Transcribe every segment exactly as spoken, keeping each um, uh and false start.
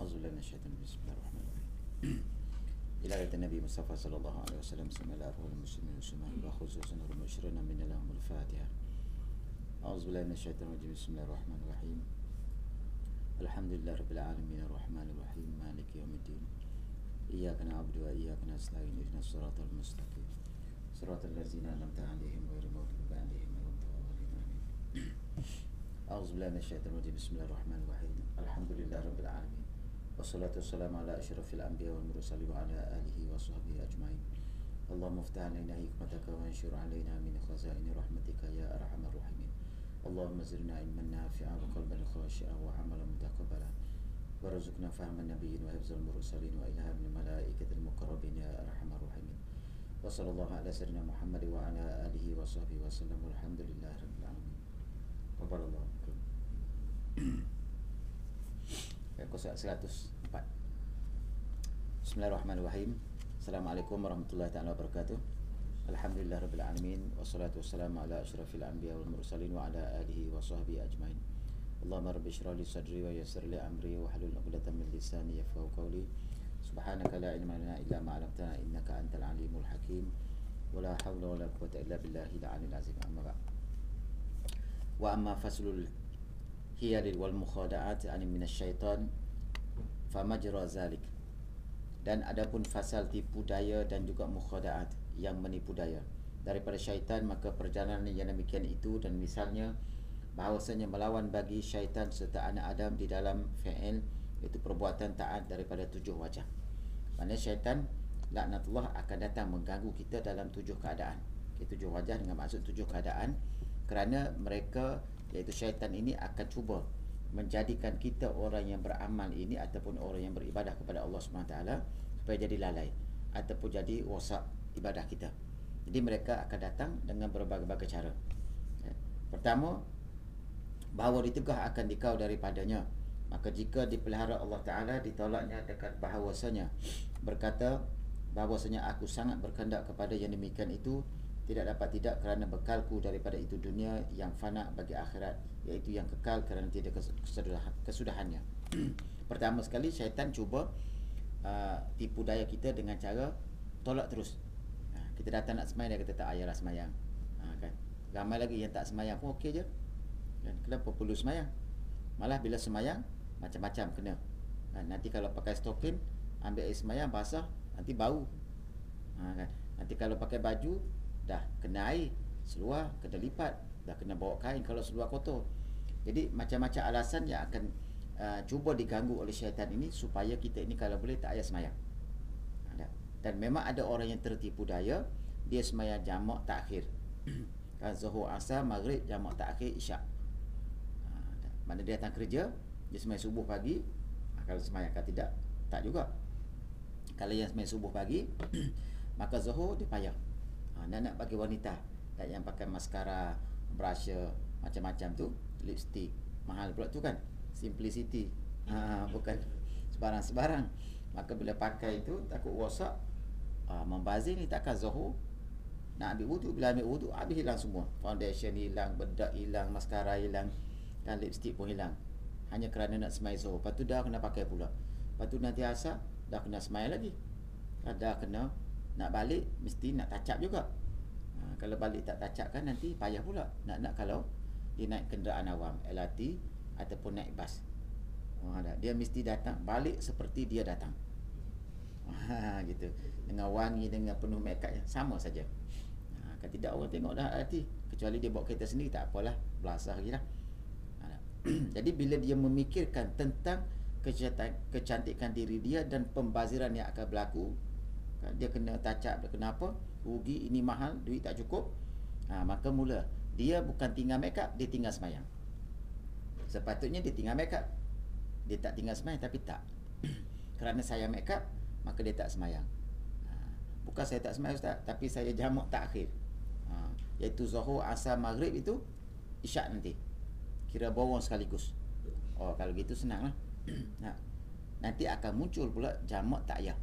Auzubillahi minasyaitonir rajim. Bismillahirrahmanirrahim. Ila ayat Nabi Mustafa sallallahu alaihi wasallam bismillahirrahmanirrahim muslimin muslimat wa khususan hum musyrina min al Fatiha. Auzubillahi minasyaitonir rajim. Bismillahirrahmanirrahim. Alhamdulillahi rabbil alamin arrahmanir rahim maliki yaumiddin. Iyyaka na'budu wa iyyaka nasta'in ihdinas siratal mustaqim. Siratal ladzina an'amta 'alaihim ghairil maghdubi 'alaihim waladdallin. Auzubillahi minasyaitonir rajim. Bismillahirrahmanirrahim. Alhamdulillahi rabbil alamin. Wassalatu wassalamu ala asyrafil anbiya wal mursalin wa ala alihi wa sahbihi ajma'in. Allahumma iftah 'alaina hikmataka wa anshur 'alaina min khazaini rahmatika ya arhamar rahimin. Allahumma zidna ilman nafi'an wa qalban khashi'an wa 'amalan mutaqabbala. Warzuqna fahman nabiyyin wa hifzal mursalin wa ilhamil malaikatil muqarrabin ya arhamar rahimin. Wa sallallahu ala sayyidina Muhammad wa ala alihi wa sahbihi wa sallam. Alhamdulillahi rabbil alamin. Wabarakatuh. Kosa seratus empat. Bismillahirrahmanirrahim. Assalamualaikum warahmatullahi taala wabarakatuh. Alhamdulillah rabbil alamin. Wassalatu wassalamu ala asyrafil anbiya wal mursalin wa ala alihi wa sahbihi ajmain. Allahumma rabbi shrah li sadri wa yassir li amri wa hlul 'uqdatam min lisani yafqahu qawli. Subhanaka la ilma lana illa ma 'allamtana innaka antal alimul hakim. Wa la hawla wa la quwwata illa billahil aliyyil azim. Amma ba'd. Wa amma faslul hiyalil wal mukhada'at an minasyaitan famajra zalik. Dan adapun fasal tipu daya dan juga mukhada'at yang menipu daya daripada syaitan, maka perjalanan yang demikian itu dan misalnya bahawasanya melawan bagi syaitan serta anak Adam di dalam fi'il, iaitu perbuatan taat daripada tujuh wajah. Maksudnya syaitan laknatullah akan datang mengganggu kita dalam tujuh keadaan. Okay, tujuh wajah dengan maksud tujuh keadaan, kerana mereka iaitu syaitan ini akan cuba menjadikan kita orang yang beramal ini ataupun orang yang beribadah kepada Allah subhanahu wa taala supaya jadi lalai ataupun jadi rosak ibadah kita. Jadi mereka akan datang dengan berbagai-bagai cara. Pertama, bahawa ditegah akan dikau daripadanya. Maka jika dipelihara Allah Ta'ala, ditolaknya dengan bahawasanya berkata bahawasanya aku sangat berkehendak kepada yang demikian itu, tidak dapat tidak kerana bekalku daripada itu dunia yang fana bagi akhirat, iaitu yang kekal kerana tidak kesudahannya. Pertama sekali, syaitan cuba uh, tipu daya kita dengan cara tolak terus. uh, Kita datang nak semayang, dia kata tak payahlah semayang. uh, kan? Ramai lagi yang tak semayang pun okey je kan? Kenapa perlu semayang? Malah bila semayang macam-macam kena. uh, Nanti kalau pakai stokin, ambil air semayang basah, nanti bau. uh, kan? Nanti kalau pakai baju, dah kena air, seluar kena lipat, dah kena bawa kain kalau seluar kotor. Jadi macam-macam alasan yang akan uh, cuba diganggu oleh syaitan ini supaya kita ini kalau boleh tak payah semayang. Dan memang ada orang yang tertipu daya, dia semayang jamak takhir. Kan zuhur, asar, maghrib, jamak takhir, isyak. Mana dia datang kerja, dia semayang subuh pagi. Kalau semayang, kalau tidak, tak juga. Kalau yang semayang subuh pagi, maka zuhur dia payah. Ha, nak nak bagi wanita, tak yang pakai maskara, brush, macam-macam tu, lipstick mahal pula tu kan, simplicity, ha, bukan sebarang-sebarang. Maka bila pakai itu takut rosak, ha, membazir ni. Takkan zuhur nak ambil wudu, bila ambil wudu habis hilang semua, foundation hilang, bedak hilang, maskara hilang, dan lipstick pun hilang, hanya kerana nak semayang zuhur. Lepas tu dah kena pakai pula. Lepas tu nanti asar dah kena semayang lagi, dah kena nak balik mesti nak touch up juga. Ha, kalau balik tak touch up kan nanti payah pula. Nak-nak kalau dia naik kenderaan awam, L R T ataupun naik bas, ha, dia mesti datang balik seperti dia datang. Ha, gitu. Dengan wangi, dengan penuh make up sama saja. Ha, kan tidak orang tengok dah L R T, kecuali dia bawa kereta sendiri tak apalah, belasah lagi lah. Ha, jadi bila dia memikirkan tentang kecantikan diri dia dan pembaziran yang akan berlaku, dia kena touch up, dia kena apa, rugi, ini mahal, duit tak cukup, ha, maka mula dia bukan tinggal make up, dia tinggal semayang. Sepatutnya dia tinggal make up, dia tak tinggal semayang, tapi tak. Kerana saya make up, maka dia tak semayang. ha, Bukan saya tak semayang Ustaz, tapi saya jamak takhir, ha, iaitu zuhur, asar, maghrib itu isyak nanti, kira borong sekaligus. Oh, kalau gitu senang lah. ha, Nanti akan muncul pula jamak takyah.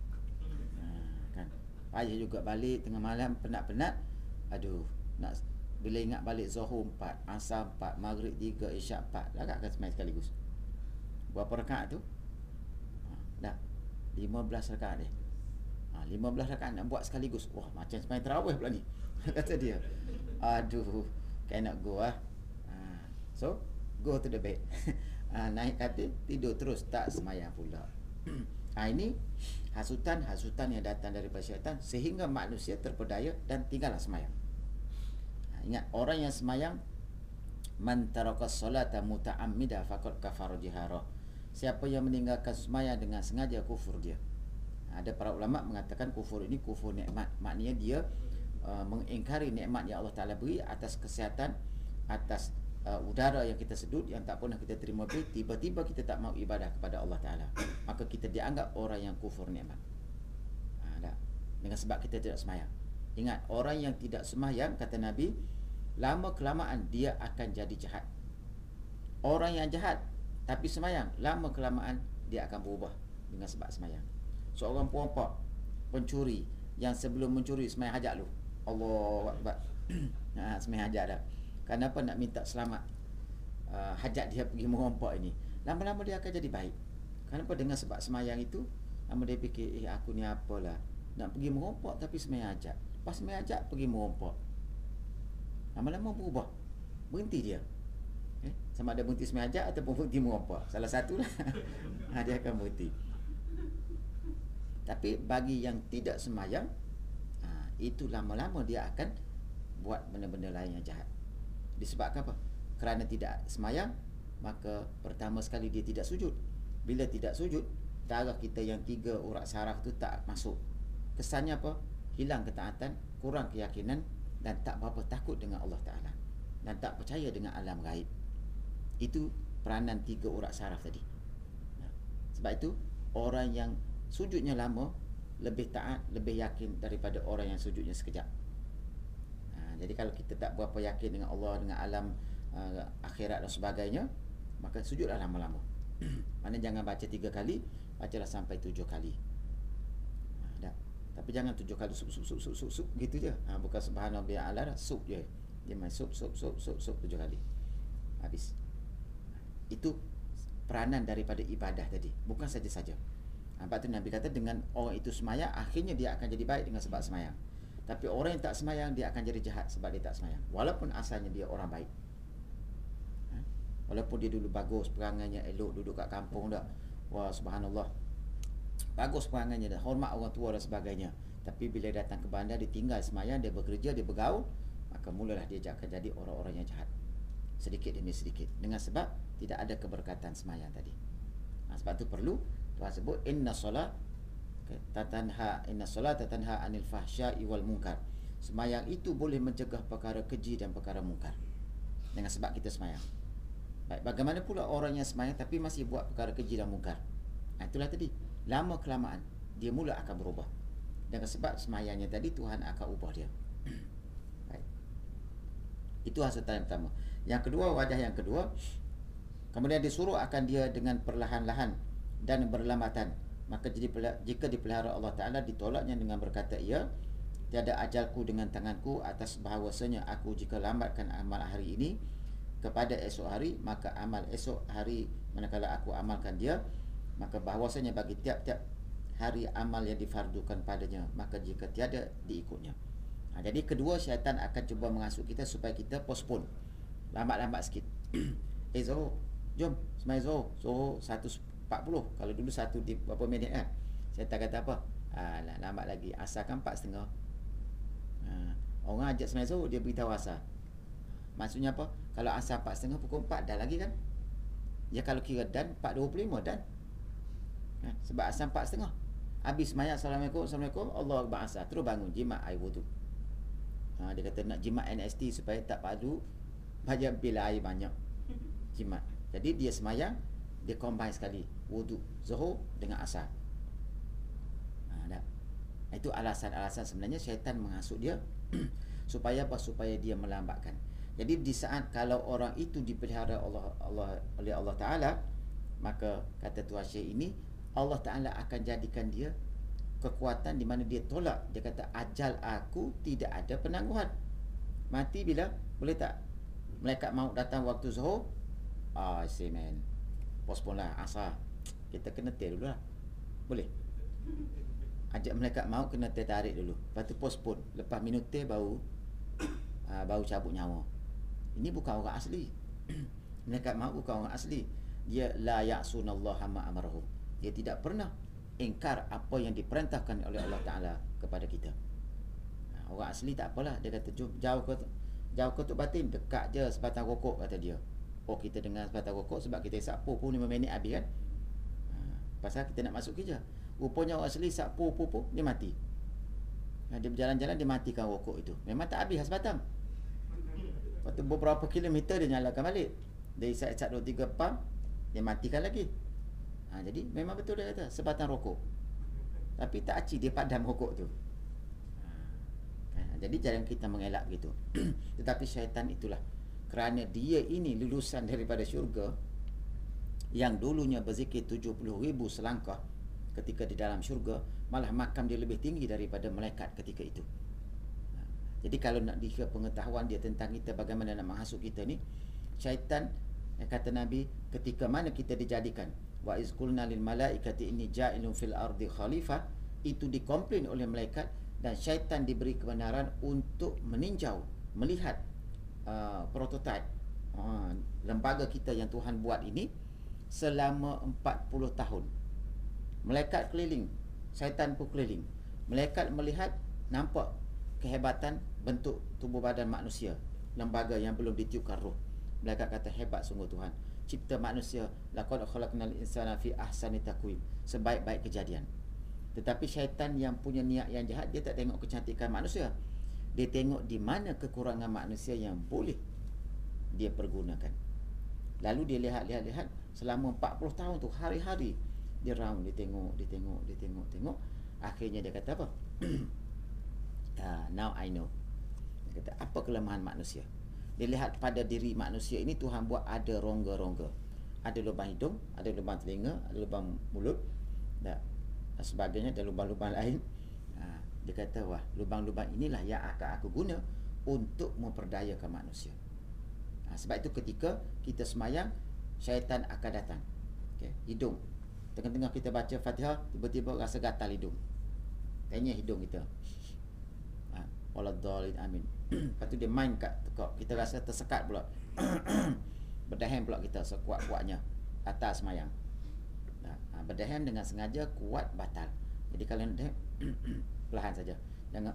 Payah juga balik tengah malam, penat-penat. Aduh, nak bila ingat balik zuhur empat, asar empat, maghrib tiga, isyak empat, lagak akan semayang sekaligus. Berapa rakaat tu? Dah lima belas rakaat dia. Ha, lima belas rakaat nak buat sekaligus. Wah, macam sembahyang tarawih pula ni. Kata dia. Aduh, kayak nak go ah. Ha, so, go to the bed. Ha, naik katil, tidur terus, tak sembahyang pula. Ha, ini hasutan-hasutan yang datang daripada syaitan sehingga manusia terpedaya dan tinggallah sembahyang. Ha, ingat, orang yang sembahyang man taraka salata muta'ammida faqad kafara jihara. Siapa yang meninggalkan sembahyang dengan sengaja, kufur dia. Ada para ulama mengatakan kufur ini kufur nikmat. Maknanya dia uh, mengingkari nikmat yang Allah Ta'ala beri atas kesihatan, atas uh, udara yang kita sedut, yang tak pernah kita terima beri. Tiba-tiba kita tak mau ibadah kepada Allah Ta'ala, maka kita dianggap orang yang kufur nikmat. Ha, dah. Dengan sebab kita tidak sembahyang. Ingat, orang yang tidak sembahyang, kata Nabi, lama kelamaan dia akan jadi jahat. Orang yang jahat tapi sembahyang, lama kelamaan dia akan berubah dengan sebab sembahyang. Seorang perampok, pencuri yang sebelum mencuri sembahyang hajat lu. Allahu Akbar. Ha, sembahyang hajat dah. Kenapa nak minta selamat uh, hajat dia pergi merampok ini? Lama-lama dia akan jadi baik. Kenapa? Dengan sebab sembahyang itu, lama dia fikir, eh aku ni apalah, nak pergi merampok tapi sembahyang hajat. Pas sembahyang hajat pergi merampok. Lama-lama berubah. Berhenti dia. Eh, sama ada berhenti sembahyang hajat ataupun berhenti merampok. Salah satulah. Ha, dia akan berhenti. Tapi bagi yang tidak sembahyang, ha, itu lama-lama dia akan buat benda-benda lain yang jahat. Disebabkan apa? Kerana tidak sembahyang, maka pertama sekali dia tidak sujud. Bila tidak sujud, darah kita yang tiga urat saraf tu tak masuk. Kesannya apa? Hilang ketaatan, kurang keyakinan, dan tak berapa takut dengan Allah Ta'ala, dan tak percaya dengan alam gaib. Itu peranan tiga urat saraf tadi. Sebab itu orang yang sujudnya lama lebih taat, lebih yakin daripada orang yang sujudnya sekejap. Ha, jadi kalau kita tak berapa yakin dengan Allah, dengan alam uh, akhirat dan sebagainya, maka sujudlah lama-lama. Mana jangan baca tiga kali, bacalah sampai tujuh kali. Ha, dah. Tapi jangan tujuh kali sup sup sup sup sup, sup gitu je. Ha, bukan subhanallah bi'ala, sup je. Dia main sup sup sup sup sup tujuh kali. Habis. Itu peranan daripada ibadah tadi, bukan saja-saja. Sebab tu Nabi kata dengan orang itu sembahyang, akhirnya dia akan jadi baik dengan sebab sembahyang. Tapi orang yang tak sembahyang, dia akan jadi jahat sebab dia tak sembahyang, walaupun asalnya dia orang baik. Ha? Walaupun dia dulu bagus perangannya, elok, duduk kat kampung dah, wah subhanallah, bagus perangannya dah, hormat orang tua dan sebagainya. Tapi bila datang ke bandar, dia tinggal sembahyang, dia bekerja, dia bergaul, maka mulalah dia akan jadi orang-orang yang jahat, sedikit demi sedikit, dengan sebab tidak ada keberkatan sembahyang tadi. Ha, sebab tu perlu Tuhan sebut inna solat tatanha inna solat tatanha anil fahsya'i wal munkar. Sembahyang itu boleh mencegah perkara keji dan perkara mungkar. Dengan sebab kita sembahyang. Baik, bagaimana pula orang yang sembahyang tapi masih buat perkara keji dan mungkar? Ha, itulah tadi, lama kelamaan dia mula akan berubah. Dengan sebab sembahyangnya tadi, Tuhan akan ubah dia. Baik. Itu hasutan yang pertama. Yang kedua, wajah yang kedua, kemudian disuruh akan dia dengan perlahan-lahan dan berlambatan. Maka jadi jika dipelihara Allah Ta'ala, ditolaknya dengan berkata, ia tiada ajalku dengan tanganku, atas bahawasanya aku jika lambatkan amal hari ini kepada esok hari, maka amal esok hari manakala aku amalkan dia, maka bahawasanya bagi tiap-tiap hari amal yang difardukan padanya, maka jika tiada diikutnya. Ha, jadi kedua, syaitan akan cuba mengasuh kita supaya kita postpone, lambat-lambat sikit. Eh Zohor, jom semai Zohor, Zohor satu empat puluh. Kalau dulu satu di berapa minit kan, syaitan kata apa? Alah, lambat lagi, asar kan empat setengah. Ha, orang ajak semai Zohor, dia beritahu asar. Maksudnya apa? Kalau asar empat setengah, pukul empat dah lagi kan? Ya kalau kira dan empat dua puluh lima dan. Ha, sebab asar empat setengah. Habis semayang, Assalamualaikum, Assalamualaikum, Allah Akbar, asar, terus bangun, jimat air wudu. Ha, dia kata nak jimat N S T supaya tak padu, banyak bila air banyak. Jimat. Jadi dia semayang, dia combine sekali, wudu Zuhur dengan asar. Ha, dah. Itu alasan-alasan sebenarnya syaitan menghasut dia supaya apa? Supaya dia melambatkan. Jadi di saat kalau orang itu dipelihara Allah Allah oleh Allah Ta'ala, maka kata Tuan Syekh ini, Allah Ta'ala akan jadikan dia kekuatan di mana dia tolak. Dia kata, ajal aku tidak ada penangguhan. Mati bila? Boleh tak? Malaikat maut datang waktu Zuhur, ah, I say man, postpone lah asar. Kita kena tir dulu lah. Boleh. Ajak malaikat maut kena tertarik dulu. Lepas tu postpone. Lepas minum teh baru uh, baru cabut nyawa. Ini bukan orang asli. Malaikat maut bukan orang asli. Dia la ya'sunallaha ma amarahum. Dia tidak pernah ingkar apa yang diperintahkan oleh Allah Taala kepada kita. Uh, orang asli tak apalah. Dia kata jom jauh ke jauh ke tu batin, dekat je sebatang rokok kata dia. Oh, kita dengar sebatang rokok sebab kita isap puluh lima minit habis kan. Uh, pasal kita nak masuk kerja. Rupanya orang asli isap puluh-puluh dia mati. Dia berjalan-jalan dia matikan rokok itu. Memang tak habis sebatang. Lepas tu beberapa kilometer dia nyalakan balik. Dia isap-isap dua tiga pam, dia matikan lagi. Ha, jadi memang betul dia kata sebatang rokok. Tapi tak aci dia padam rokok tu. Ha, jadi jangan kita mengelak begitu. Tetapi syaitan itulah, kerana dia ini lulusan daripada syurga yang dulunya berzikir tujuh puluh ribu selangkah ketika di dalam syurga, malah makam dia lebih tinggi daripada malaikat ketika itu. Ha, jadi kalau nak dikira pengetahuan dia tentang kita, bagaimana nak menghasut kita ni, syaitan, kata Nabi, ketika mana kita dijadikan wa iz qulna lil malaikati inni ja'ilun fil ardi khalifah, itu dikomplain oleh malaikat, dan syaitan diberi kebenaran untuk meninjau, melihat uh, prototype uh, lembaga kita yang Tuhan buat ini selama empat puluh tahun. Malaikat keliling, syaitan pun keliling. Malaikat melihat, nampak kehebatan bentuk tubuh badan manusia, lembaga yang belum ditiupkan roh. Malaikat kata, hebat sungguh Tuhan, cipta manusia, laqad khalaqnal insana fi ahsani taqwim, sebaik-baik kejadian. Tetapi syaitan yang punya niat yang jahat, dia tak tengok kecantikan manusia, dia tengok di mana kekurangan manusia yang boleh dia pergunakan. Lalu dia lihat-lihat-lihat selama empat puluh tahun tu, hari-hari dia round, dia tengok, dia tengok, dia tengok, tengok. Akhirnya dia kata apa? uh, now I know. Dia kata, apa kelemahan manusia? Dia lihat pada diri manusia ini Tuhan buat ada rongga-rongga. Ada lubang hidung, ada lubang telinga, ada lubang mulut, dan sebagainya, ada lubang-lubang lain. Ha, dia kata, wah, lubang-lubang inilah yang akan aku guna untuk memperdayakan manusia. Ha, sebab itu ketika kita semayang, syaitan akan datang. Okay, hidung. Tengah-tengah kita baca Fatihah, tiba-tiba rasa gatal hidung. Tanya hidung kita. Ha, waladhdallin, amin. Lepas tu dia main kat tekak, kita rasa tersekat pula. Berdahem pula kita sekuat-kuatnya atas semayang. Ha, berdahem dengan sengaja, kuat batal. Jadi kalau berdahem perlahan saja. Jangan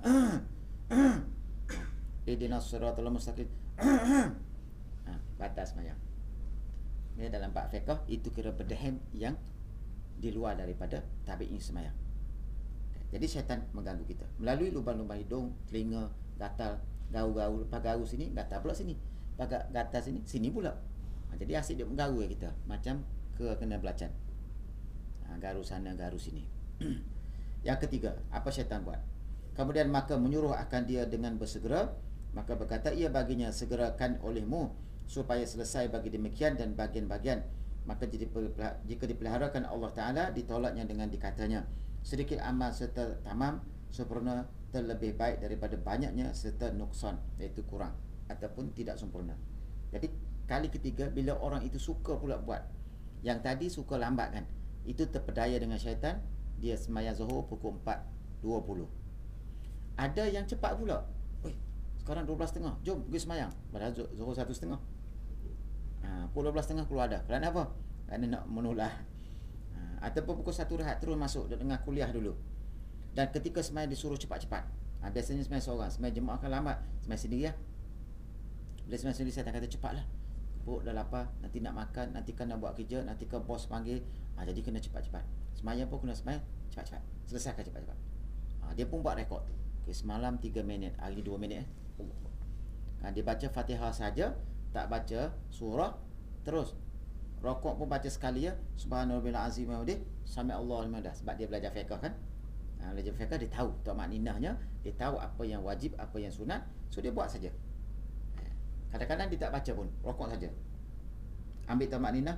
ihdinas siratal mustaqim. Ha, batal semayang. Ini dalam bab fiqh itu kira berdahem yang di luar daripada tabi'in semayang. Jadi syaitan mengganggu kita melalui lubang-lubang hidung, telinga, gatal, gaul-gaul, lepas gaul sini, gatal pula sini, lepas gatal sini, sini pula. Ha, jadi asyik dia mengganggu kita, macam ke kena belacan. Ha, garu sana, garu sini. Yang ketiga, apa syaitan buat? Kemudian maka menyuruh akan dia dengan bersegera, maka berkata ia baginya, segerakan olehmu supaya selesai bagi demikian dan bagian-bagian. Maka jika dipeliharakan Allah Ta'ala, ditolaknya dengan dikatanya, sedikit amal serta tamam, sempurna terlebih baik daripada banyaknya serta nuksan, iaitu kurang ataupun tidak sempurna. Jadi kali ketiga, bila orang itu suka pula buat, yang tadi suka lambat kan, itu terpedaya dengan syaitan. Dia sembahyang zuhur pukul empat dua puluh. Ada yang cepat pula, oi, sekarang dua belas tiga puluh, jom pergi sembahyang, padahal zuhur satu tiga puluh. Ha, pukul dua belas tiga puluh keluar dah. Kerana apa? Kerana nak menolak. Ha, ataupun pukul satu rehat terus masuk dengan kuliah dulu. Dan ketika sembahyang disuruh cepat-cepat. Ha, biasanya sembahyang seorang, sembahyang jemaah akan lambat, sembahyang sendiri lah. Bila sembahyang sendiri, saya tak kata cepatlah. Perut dah lapar, nanti nak makan, nanti kan nak buat kerja, nanti kan bos panggil. Ha, jadi kena cepat-cepat. Sembahyang pun kena sembahyang cepat-cepat. Selesaikan cepat-cepat. Ha, dia pun buat rekod. Okay, semalam tiga minit, hari ni dua minit eh. Ha, dia baca Fatihah saja, tak baca surah, terus rokok pun baca sekali ya, subhanallah azim wa bihamdihi, sami Allahu liman hamidah. Sebab dia belajar fiqh kan. Ha, belajar fiqh dia tahu tak makninahnya, dia tahu apa yang wajib, apa yang sunat, so dia buat saja. Kadang-kadang dia tak baca pun, rokok saja. Ambil tak makninah,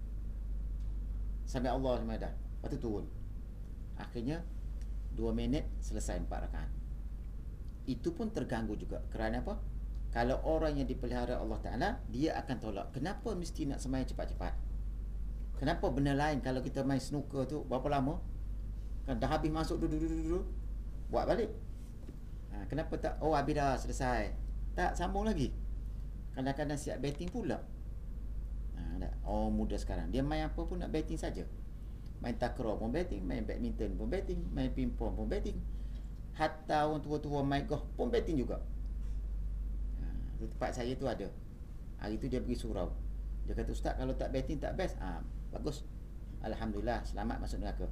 sami Allahu liman hamidah, lepas tu turun. Akhirnya dua minit selesai empat rakaat. Itu pun terganggu juga. Kerana apa? Kalau orang yang dipelihara Allah Ta'ala, dia akan tolak. Kenapa mesti nak sembahyang cepat-cepat? Kenapa benda lain, kalau kita main snooker tu berapa lama? Kan dah habis masuk duduk-duduk, buat balik. Ha, kenapa tak? Oh, habis dah, selesai. Tak, sambung lagi. Kadang-kadang siap batting pula. Ha, oh, muda sekarang. Dia main apa pun nak batting saja. Main takraw pun batting, main badminton pun batting, main ping-pong pun batting. Hatta orang tua-tua main golf pun batting juga. Ha, di tempat saya tu ada. Hari tu dia pergi surau. Dia kata, Ustaz, kalau tak batting tak best. Ah, ha, bagus. Alhamdulillah, selamat masuk neraka.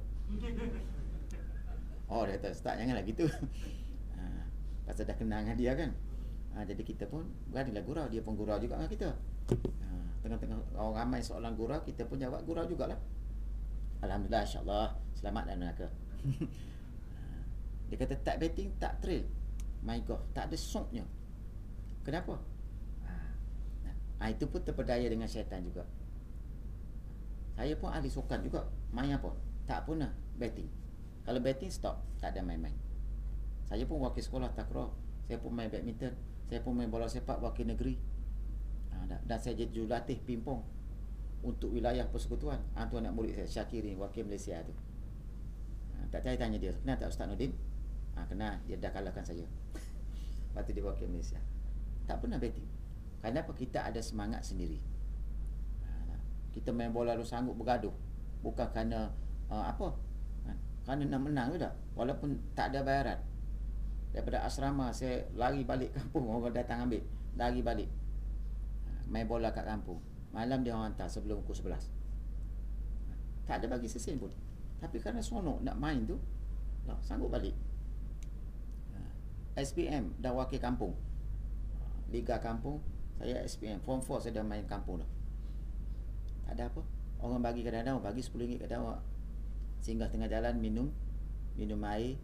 Oh, dia kata, Ustaz, janganlah gitu. Ha, pasal dah kenal dengan dia kan. Ha, jadi kita pun beranilah gurau. Dia pun gurau juga dengan kita. Ha, tengah-tengah orang ramai soalan gurau, kita pun jawab gurau jugalah. Alhamdulillah, insyaAllah, selamat dan neraka. Ha, dia kata, tak batting, tak trail. Main golf, tak ada songnya. Kenapa? Ha, itu pun terpedaya dengan syaitan juga. Saya pun ahli sukan juga. Main apa? Tak pernah batting. Kalau batting, stop. Tak ada main-main. Saya pun wakil sekolah takraw. Saya pun main badminton. Saya pun main bola sepak wakil negeri. Ha, dan saya jadi jurulatih ping-pong untuk wilayah persekutuan. Ha, tu anak murid saya, Syakiri, wakil Malaysia tu. Ha, tak saya tanya dia, kenal tak Ustaz Nordin? Ha, kenal. Dia dah kalahkan saya. Lepas tu dia wakil Malaysia. Tak pernah batting. Kenapa? Kita ada semangat sendiri. Ha, kita main bola lu sanggup bergaduh. Bukan kerana uh, apa? Ha, kerana nak menang ke tak? Walaupun tak ada bayaran. Daripada asrama saya lari balik kampung, orang datang ambil, lari balik. Ha, main bola kat kampung. Malam dia orang hantar sebelum pukul sebelas. Ha, tak ada bagi sesen pun. Tapi kerana seronok nak main tu, lah, sanggup balik. Ha, S P M dah wakil kampung. Ha, Liga kampung. Saya S P M, Form four saya dah main kampung dah. Tak ada apa. Orang bagi kadang-kadang, bagi sepuluh ringgit kadang awak singgah tengah jalan minum, minum air,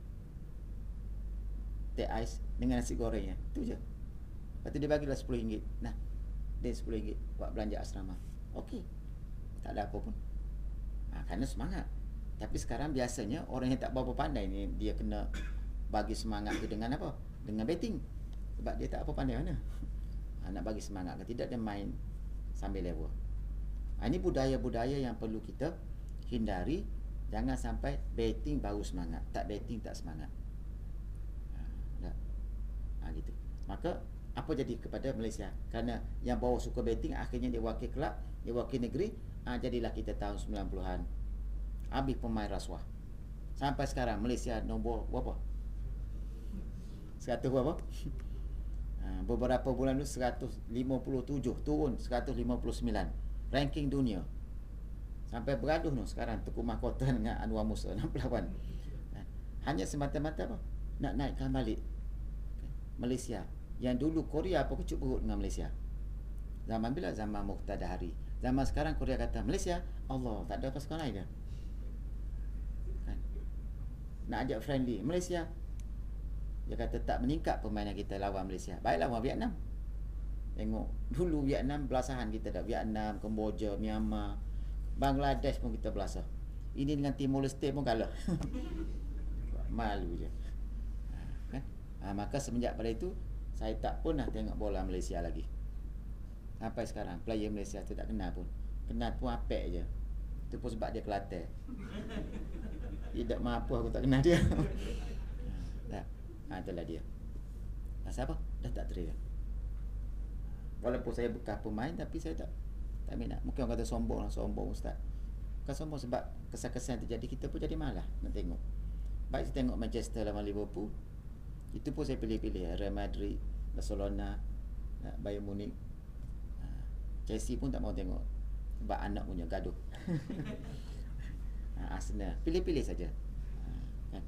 teh ais dengan nasi gorengnya. Itu je. Lepas tu dia bagilah sepuluh ringgit. Nah, dia sepuluh ringgit buat belanja asrama. Okey. Tak ada apa pun. Ha, kerana semangat. Tapi sekarang biasanya orang yang tak berapa pandai ni, dia kena bagi semangat tu dengan apa? Dengan betting. Sebab dia tak apa pandai mana. Ha, nak bagi semangat ke tidak, dia main sambil level. Ha, ini budaya-budaya yang perlu kita hindari. Jangan sampai betting baru semangat, tak betting tak semangat. Ha, ha, gitu. Maka apa jadi kepada Malaysia? Kerana yang bawa suka betting akhirnya dia wakil kelab, dia wakil negeri. Ha, jadilah kita tahun sembilan puluhan habis pemain rasuah. Sampai sekarang Malaysia nombor berapa? seratus berapa? Ha, beberapa bulan dulu seratus lima puluh tujuh, turun seratus lima puluh sembilan ranking dunia. Sampai bergaduh tu sekarang Tuku Mahkota dengan Anwar Musa enam puluh lapan. Ha, hanya semata-mata apa? Nak naikkan balik Malaysia. Yang dulu Korea apa kecup perut dengan Malaysia. Zaman bila? Zaman Muqtada Hari. Zaman sekarang Korea kata Malaysia, Allah, tak ada apa sekolah lain dah. Kan? Nak ajak friendly Malaysia, dia kata tak meningkat permainan kita lawan Malaysia. Baik lawan Vietnam. Tengok dulu Vietnam belasahan kita dah. Vietnam, Kemboja, Myanmar, Bangladesh pun kita belasah. Ini dengan Timor Leste pun kalah. Malu je. Ha, kan? Ha, maka semenjak pada itu saya tak pernah tengok bola Malaysia lagi. Sampai sekarang player Malaysia tu tak kenal pun. Kenal pun apek je. Itu pun sebab dia Kelantan. Tidak mampu aku tak kenal dia. Tak. Ha, itulah dia. Pasal apa? Dah tak trail. Walaupun saya bekas pemain, tapi saya tak tak minat. Mungkin orang kata sombong lah, sombong Ustaz. Bukan sombong, sebab kesan-kesan terjadi kita pun jadi malah nak tengok. Baik saya tengok Manchester lawan Liverpool, itu pun saya pilih-pilih. Real Madrid, Barcelona, Bayern Munich, Chelsea pun tak mau tengok sebab anak punya gaduh. Arsenal, pilih-pilih saja. Kan?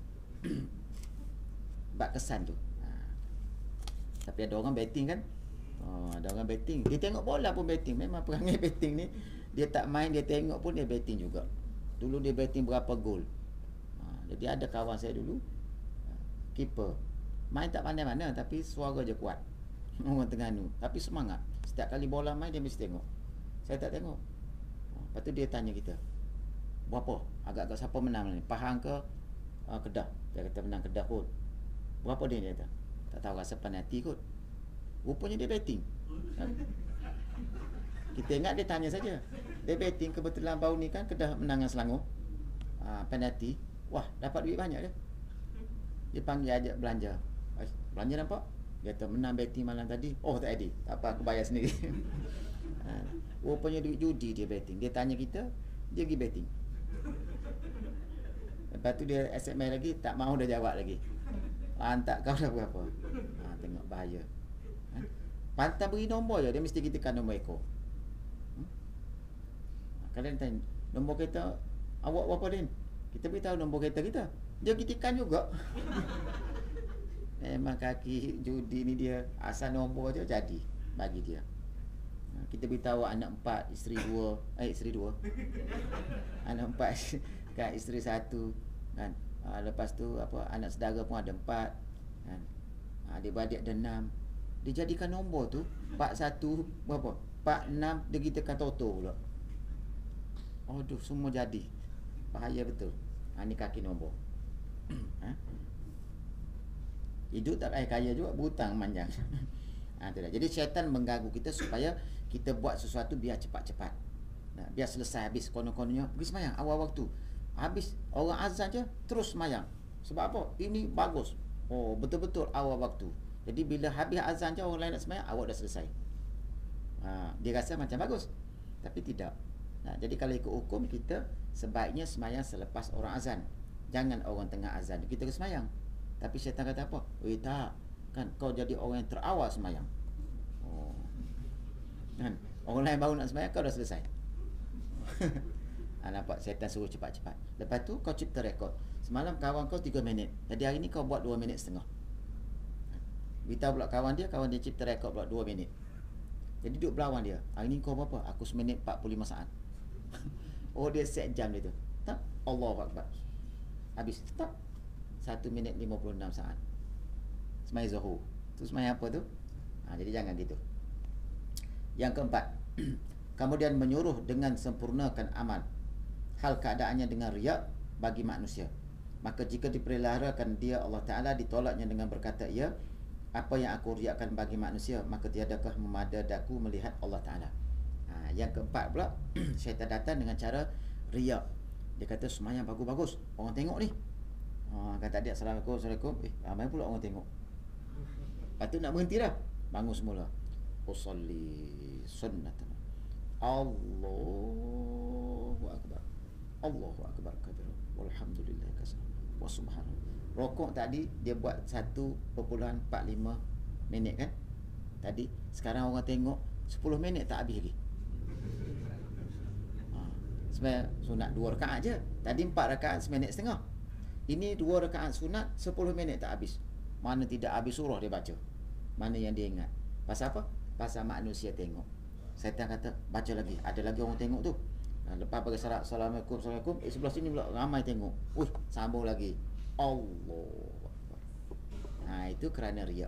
Sebab kesan tu. Tapi ada orang betting kan. Oh, ada orang betting. Dia tengok bola pun betting. Memang perangai betting ni. Dia tak main, dia tengok pun dia betting juga. Dulu dia betting berapa gol. Ha, jadi ada kawan saya dulu, keeper. Main tak pandai mana, tapi suara je kuat. Orang Terengganu. Tapi semangat. Setiap kali bola main, dia mesti tengok. Saya tak tengok. Lepas tu dia tanya kita, berapa? Agak-agak siapa menang ni? Pahang ke uh, Kedah? Dia kata menang Kedah kot. Berapa dia? Dia kata tak tahu, rasa penalti kot. Rupanya dia betting. Kita ingat dia tanya saja. Dia betting, kebetulan baru ni kan Kedah menang dengan Selangor. Ha, penalti. Wah, dapat duit banyak dia. Dia panggil ajak belanja. Eh, belanja nampak? Dia kata menang betting malam tadi. Oh, tak ada. Tak apa, aku bayar sendiri. Ha, rupanya duit judi dia betting. Dia tanya kita, dia pergi betting. Lepas tu dia S M S lagi, tak mahu dah jawab lagi. Hantar kau dah berapa? Ha, tengok bahaya. Ha? Pantang beri nombor je, dia mesti kita kan nombor ekor. Hmm? Kalian tanya, nombor kereta awak berapa Din? Kita beritahu nombor kereta kita. Dia pergi tekan juga. Memang kaki judi ni dia asal nombor je jadi bagi dia. Ha, kita beritahu anak empat, isteri dua, eh isteri dua. Anak empat kan, isteri satu kan. Ha, lepas tu apa, anak saudara pun ada empat kan. Ha, adik-beradik ada enam. Dia jadikan nombor tu empat satu berapa? empat enam dia kita tekan toto pula. Aduh, semua jadi. Bahaya betul. Ha, ni kaki nombor. Ha? Hidup tak payah kaya juga, berhutang manjang. Ha, itulah. Jadi syaitan mengganggu kita supaya kita buat sesuatu biar cepat-cepat. Nah, biar selesai habis konon-kononnya pergi semayang awal waktu. Habis orang azan je terus semayang. Sebab apa? Ini bagus. Oh, betul-betul awal waktu. Jadi bila habis azan je orang lain nak semayang, awak dah selesai. Ha, dia rasa macam bagus. Tapi tidak. Nah, jadi kalau ikut hukum kita sebaiknya semayang selepas orang azan. Jangan orang tengah azan kita ke semayang. Tapi syaitan kata apa? Eh tak. Kan kau jadi orang yang terawal semayang. Oh. Kan orang lain baru nak semayang, kau dah selesai. Ha, nampak syaitan suruh cepat-cepat. Lepas tu kau cipta rekod. Semalam kawan kau tiga minit. Jadi hari ni kau buat dua minit setengah. Beritahu pula kawan dia, kawan dia cipta rekod pula dua minit. Jadi duduk berlawan dia. Hari ni kau berapa? Aku seminit empat puluh lima saat. Oh, dia set jam dia tu. Tak? Allahu Akbar. Habis. Tak? satu minit lima puluh enam saat. Semaya Zuhur. Tu semaya apa tu? Ha, jadi jangan gitu. Yang keempat, kemudian menyuruh dengan sempurnakan amal. Hal keadaannya dengan riak bagi manusia. Maka jika diperliharakan dia Allah Ta'ala, ditolaknya dengan berkata ia, apa yang aku riakkan bagi manusia, maka tiadakah memadadaku melihat Allah Ta'ala. Ha, yang keempat pula, syaitan datang dengan cara riak. Dia kata semayang bagus-bagus, orang tengok ni. Ha, kata dia Assalamualaikum, Assalamualaikum. Eh, ramai pula orang tengok. Lepas tu nak berhenti dah. Bangun semula. Usalli sunnatan. Allahu Akbar. Allahu Akbar kabir. Walhamdulillah katsira. Wa subhanallah. Rokok tadi dia buat satu perpuluhan empat lima minit kan? Tadi. Sekarang orang tengok sepuluh minit tak habis lagi. Ha, sebenarnya sunat dua rakaat je. Tadi empat rakaat seminit setengah. Ini dua rakaat sunat sepuluh minit tak habis. Mana tidak habis surah dia baca. Mana yang dia ingat. Pasal apa? Pasal manusia tengok. Syaitan kata baca lagi. Ada lagi orang tengok tu. Lepas bagi syarat Assalamualaikum, Assalamualaikum. Eh, sebelah sini pula ramai tengok. Uish, sambung lagi. Allah. Ha, itu kerana riak.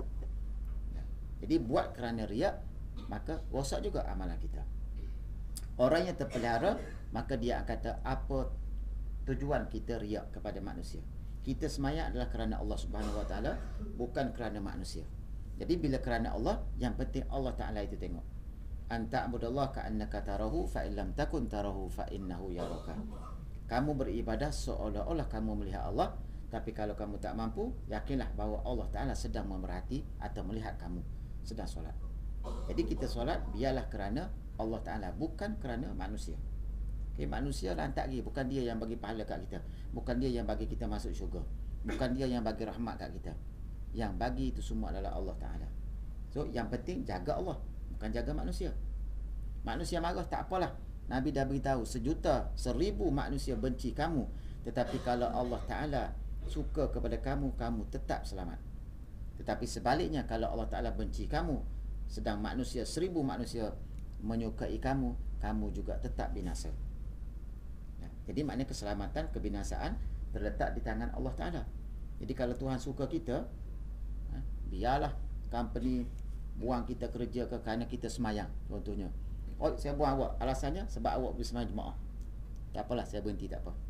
Jadi buat kerana riak, maka rosak juga amalan kita. Orang yang terpelihara, maka dia akan kata apa tujuan kita riak kepada manusia. Kita semayang adalah kerana Allah Subhanahu Wa Taala, bukan kerana manusia. Jadi bila kerana Allah, yang penting Allah Taala itu tengok. Anta abudallah ka'annaka tarahu fa illam takun tarahu fa innahu yaraka. Kamu beribadah seolah-olah kamu melihat Allah, tapi kalau kamu tak mampu, yakinlah bahawa Allah Taala sedang memerhati atau melihat kamu sedang solat. Jadi kita solat biarlah kerana Allah Taala, bukan kerana manusia. Okay, manusia lantak lagi, bukan dia yang bagi pahala kat kita, bukan dia yang bagi kita masuk syurga, bukan dia yang bagi rahmat kat kita. Yang bagi itu semua adalah Allah Taala. So yang penting jaga Allah, bukan jaga manusia. Manusia marah tak apalah. Nabi dah beritahu sejuta, seribu manusia benci kamu, tetapi kalau Allah Taala suka kepada kamu, kamu tetap selamat. Tetapi sebaliknya, kalau Allah Taala benci kamu, sedang manusia, seribu manusia menyukai kamu, kamu juga tetap binasa. Jadi maknanya keselamatan, kebinasaan terletak di tangan Allah Ta'ala. Jadi kalau Tuhan suka kita, biarlah company buang kita kerja ke kerana kita semayang, contohnya. Oh, saya buang awak, alasannya sebab awak pergi semayang jemaah. Tak apalah, saya berhenti, tak apa.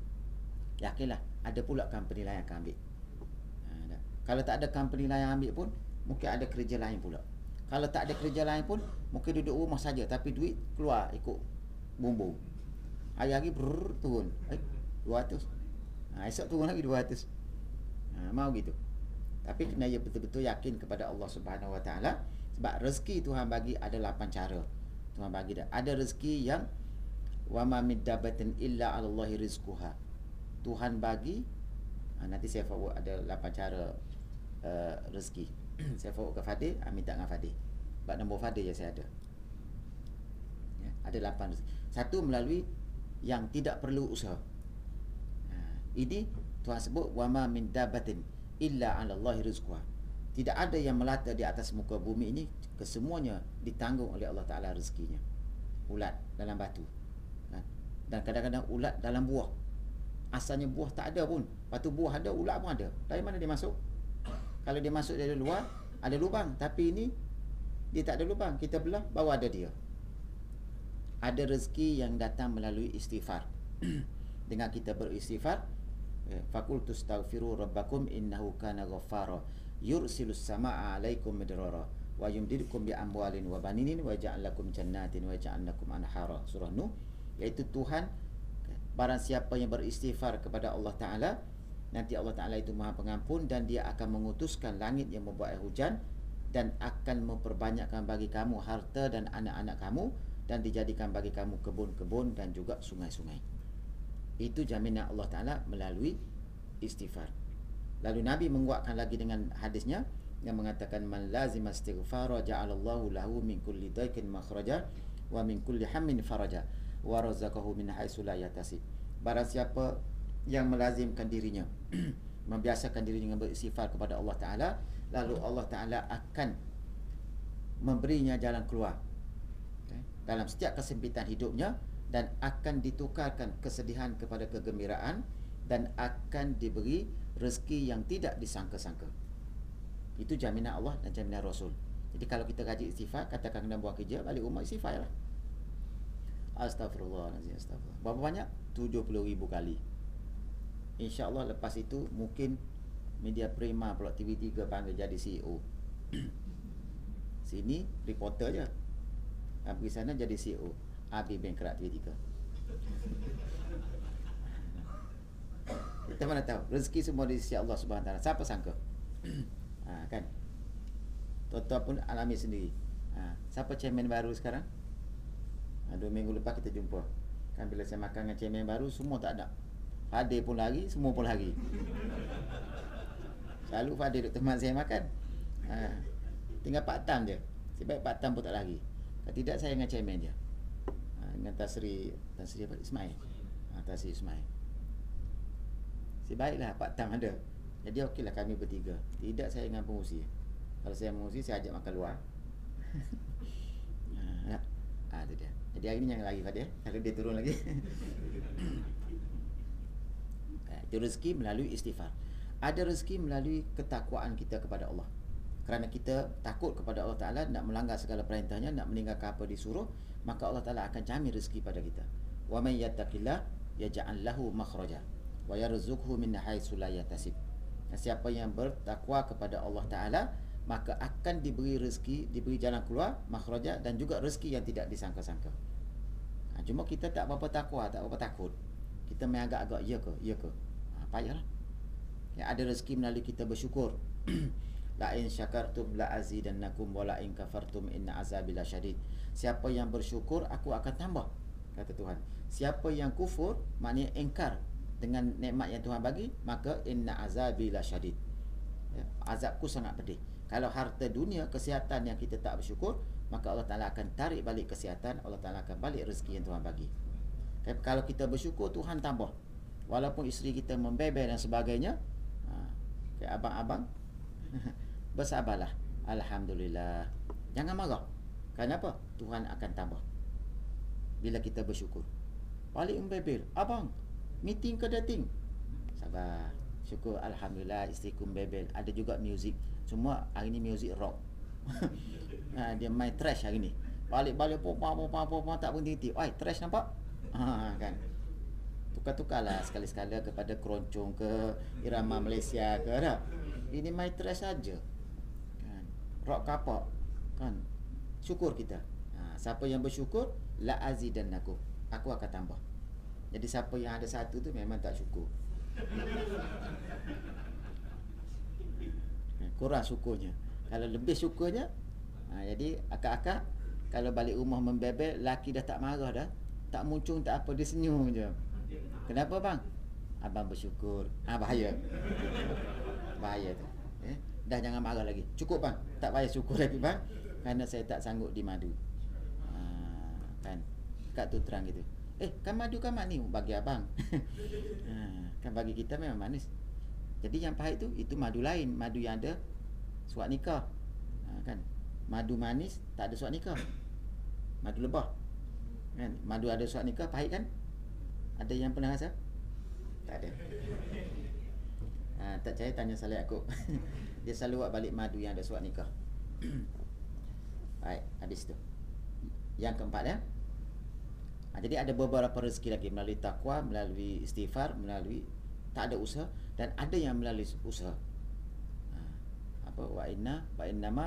Yakinlah ada pula company lain yang akan ambil. Ha, kalau tak ada company lain yang ambil pun, mungkin ada kerja lain pula. Kalau tak ada kerja lain pun, mungkin duduk rumah saja, tapi duit keluar ikut bumbung. Hari-hari brrr, turun. Eh, dua ratus. Ha, esok turun lagi dua ratus. Ha, mau gitu. Tapi kena ya betul-betul yakin kepada Allah Subhanahu Wa Taala, sebab rezeki Tuhan bagi ada lapan cara. Tuhan bagi dah. Ada rezeki yang wa ma min dabbatin illa 'alallahi rizquha. Tuhan bagi, ha, nanti saya forward ada lapan cara uh, rezeki. Saya forward ke Fadil, ha, minta dengan Fadil. Sebab nombor Fadil je saya ada. Ya, ada lapan rezeki. Satu melalui yang tidak perlu usaha. Ha, ini Tuhan sebut wa ma min dabbatin illa 'alallahi rizquha. Tidak ada yang melata di atas muka bumi ini, kesemuanya ditanggung oleh Allah Taala rezekinya. Ulat dalam batu. Dan kadang-kadang ulat dalam buah. Asalnya buah tak ada pun, lepas tu buah ada, ulat pun ada. Dari mana dia masuk? Kalau dia masuk dari luar, ada lubang. Tapi ini dia tak ada lubang, kita belah, baru ada dia. Ada rezeki yang datang melalui istighfar. Dengan kita beristighfar, faqultu astaghfiru rabbakum innahu kana ghaffara yursilus samaa'a 'alaikum midrara wa yumdidukum bi amwalin wa baninin wa yaj'al lakum jannatin wa yaj'al lakum anhara. Surah Nuh, iaitu Tuhan, barang siapa yang beristighfar kepada Allah Ta'ala, nanti Allah Ta'ala itu Maha Pengampun, dan dia akan mengutuskan langit yang membuat air hujan, dan akan memperbanyakkan bagi kamu harta dan anak-anak kamu, dan dijadikan bagi kamu kebun-kebun dan juga sungai-sungai. Itu jaminan Allah Ta'ala melalui istighfar. Lalu Nabi menguatkan lagi dengan hadisnya yang mengatakan, man lazima istighfara ja'alallahu lahu min kulli daikin makhraja wa min kulli hammin faraja wa razaqahu min haitsu la yahtasib. Barang siapa yang melazimkan dirinya membiasakan dirinya dengan beristighfar kepada Allah Ta'ala, lalu Allah Ta'ala akan memberinya jalan keluar, okay, dalam setiap kesempitan hidupnya, dan akan ditukarkan kesedihan kepada kegembiraan, dan akan diberi rezeki yang tidak disangka-sangka. Itu jaminan Allah dan jaminan Rasul. Jadi kalau kita rajin istighfar, katakan kena buang kerja, balik rumah istighfar lah. Astaghfirullahaladzim, astaghfirullah. Berapa banyak? tujuh puluh ribu kali. InsyaAllah lepas itu mungkin Media Prima pula T V tiga panggil jadi C E O. Sini reporter je, pergi sana jadi C E O. Habis bankrupt T V tiga. Kita mana tahu, rezeki semua di sisi Allah Subhanahu Wa Taala. Siapa sangka? Ha, kan? Tuan-tuan pun alami sendiri. Ha, siapa chairman baru sekarang? Ha, dua minggu lepas kita jumpa. Kan bila saya makan dengan chairman baru, semua tak ada. Fadil pun lari, semua pun lari. Selalu Fadil duk teman saya makan. Ha, tinggal Pak Tam je. Sebab Pak Tam pun tak lari. Kalau tidak, saya dengan chairman je. Ha, dengan Tasri, Tasri apa? Ismail. Ha, Tasri Ismail. Sebaiklah Pak Tam ada. Jadi okeylah kami bertiga. Tidak saya dengan pengurusi. Kalau saya mengurusi, saya ajak makan luar. Ha, ha, tu dia. Jadi hari ni jangan lagi Fadil, kalau dia turun lagi. Itu rezeki melalui istighfar. Ada rezeki melalui ketakwaan kita kepada Allah. Kerana kita takut kepada Allah Ta'ala, nak melanggar segala perintahnya, nak meninggalkan apa disuruh, maka Allah Ta'ala akan jamin rezeki pada kita. Wa man yattaqillah yaj'al lahu makhraja wa yarzuqhu min haitsu la yahtasib. Siapa yang bertakwa kepada Allah Ta'ala, maka akan diberi rezeki, diberi jalan keluar, makhraja, dan juga rezeki yang tidak disangka-sangka. Ha, cuma kita tak berapa takwa, tak berapa takut. Kita main agak-agak, ya ke, ya ke. Ha, payahlah. Ya, ada rezeki melalui kita bersyukur. La in syakartum la azidannakum wa la in kafartum inna azabi lasyadid. Siapa yang bersyukur, aku akan tambah, kata Tuhan. Siapa yang kufur, maknanya engkar dengan nikmat yang Tuhan bagi, maka inna azabi lasyadid. Ya, azabku sangat pedih. Kalau harta dunia, kesihatan yang kita tak bersyukur, maka Allah Ta'ala akan tarik balik kesihatan, Allah Ta'ala akan balik rezeki yang Tuhan bagi. Kalau kita bersyukur, Tuhan tambah. Walaupun isteri kita membebel dan sebagainya, ha, kayak abang-abang, bersabarlah. Alhamdulillah. Jangan marah. Kenapa? Tuhan akan tambah bila kita bersyukur. Balik membebel, abang, meeting ke dating? Sabar. Syukur, Alhamdulillah, isteriku membebel. Ada juga muzik. Semua hari ni muzik rock. Ha, dia main trash hari ni. Balik-balik popa popa popa tak berhenti. Oi, trash nampak? Ha, kan. Tukar-tukarlah sekali-sekala kepada keroncong ke irama Malaysia ke dah. Ini main trash saja. Kan. Rock kapak. Kan. Syukur kita. Ha, siapa yang bersyukur, la azidannakum. Aku akan tambah. Jadi siapa yang ada satu tu memang tak syukur. Kurang syukurnya. Kalau lebih syukurnya, ha, jadi akak-akak kalau balik rumah membebel, laki dah tak marah dah, tak muncung, tak apa, dia senyum je. Kenapa bang? Abang bersyukur. Ah, bahaya. Bahaya tu. Eh? Dah jangan marah lagi. Cukup bang, tak payah syukur lagi bang, kerana saya tak sanggup di madu. Ha, kan? Kak tu terang gitu. Eh, kan madu kan manis bagi abang. Ha, kan bagi kita memang manis. Jadi yang pahit tu, itu madu lain, madu yang ada surat nikah. Ha, kan? Madu manis tak ada surat nikah. Madu lebah. Kan? Madu ada surat nikah pahit kan? Ada yang pernah rasa? Tak ada. Ha, tak percaya tanya Saleh Yaakob. Dia selalu buat balik madu yang ada surat nikah. Baik, habis tu. Yang keempat ya. Ha, jadi ada beberapa rezeki lagi melalui takwa, melalui istighfar, melalui tak ada usaha, dan ada yang melalui usaha. Ha, apa wa inna wa innama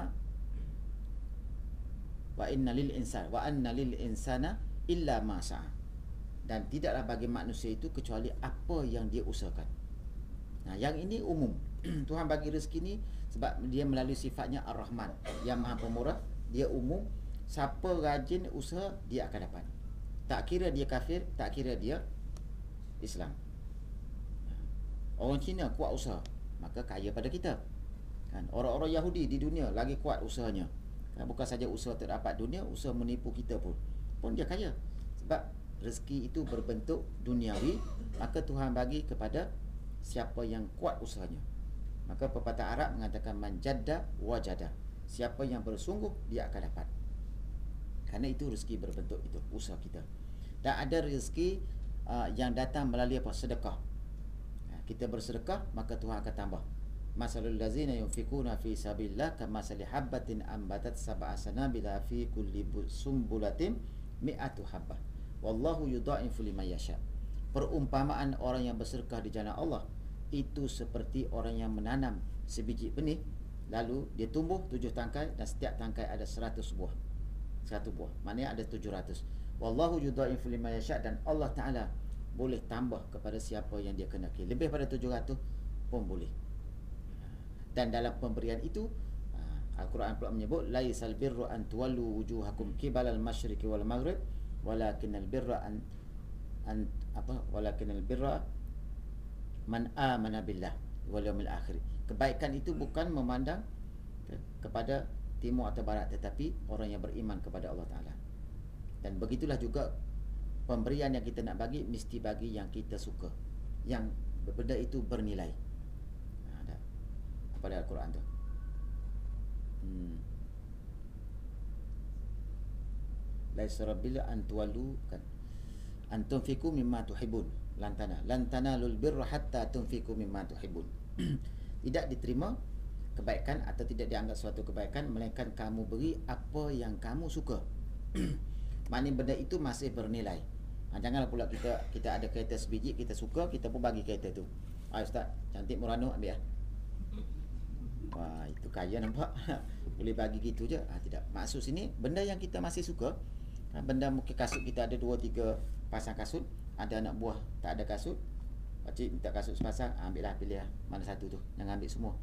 wa inna lil insan wa anna lil insana illa ma sa'a. Dan tidaklah bagi manusia itu kecuali apa yang dia usahakan. Nah, yang ini umum. Tuhan bagi rezeki ni sebab dia melalui sifatnya Ar-Rahman, yang Maha Pemurah. Dia umum. Siapa rajin usaha, dia akan dapat. Tak kira dia kafir, tak kira dia Islam. Orang Cina kuat usaha, maka kaya pada kita. Kan? Orang-orang Yahudi di dunia lagi kuat usahanya. Kan? Bukan saja usaha terdapat dunia, usaha menipu kita pun, pun dia kaya. Sebab rezeki itu berbentuk duniawi, maka Tuhan bagi kepada siapa yang kuat usahanya. Maka pepatah Arab mengatakan man jadda wajada. Siapa yang bersungguh, dia akan dapat. Kerana itu rezeki berbentuk itu, usaha kita. Dan ada rezeki uh, yang datang melalui apa? Sedekah. Kita bersedekah, maka Tuhan akan tambah. Masalul ladzina yunfikuna fi sabilillah kamasali habbatin ambatat sab'a sanabila fi kulli sumbulatin mi'atu habbah. Wallahu yudha'ifu liman yasha. Perumpamaan orang yang bersedekah di jalan Allah itu seperti orang yang menanam sebiji benih, lalu dia tumbuh tujuh tangkai, dan setiap tangkai ada seratus buah. Satu buah, maknanya ada tujuh ratus. Wallahu yudha'ifu liman yasha, dan Allah Ta'ala boleh tambah kepada siapa yang dia kehendaki. Lebih pada tujuh ratus pun boleh. Dan dalam pemberian itu, Al-Quran pula menyebut laisal birru an tuwallu wujuhakum qibalal masyriqi wal maghrib walakinnal birra an, an apa walakinnal birra man amana billah wal yawmil akhir. Kebaikan itu bukan memandang ke, kepada timur atau barat, tetapi orang yang beriman kepada Allah Ta'ala. Dan begitulah juga pemberian yang kita nak bagi, mesti bagi yang kita suka, yang benda itu bernilai. Ha, ada apa dalam Al-Quran tu? Hmm. Laisa rabbil an tuwallu kan antum fikum mimma tuhibun lantana lantana lul birra hatta tunfiku mimma tuhibun. Tidak diterima kebaikan atau tidak dianggap suatu kebaikan melainkan kamu beri apa yang kamu suka. Maknanya benda itu masih bernilai. Ha, janganlah pula kita kita ada kereta sebiji, kita suka, kita pun bagi kereta tu. Ah, Ustaz, cantik Murano, ambil lah. Wah, itu kaya nampak. Boleh bagi gitu je. Ha, tidak. Maksud sini, benda yang kita masih suka, ha, benda mungkin kasut kita ada dua tiga pasang kasut, ada anak buah tak ada kasut, pakcik minta kasut sepasang, ha, ambil lah, pilih lah. Mana satu tu, jangan ambil semua.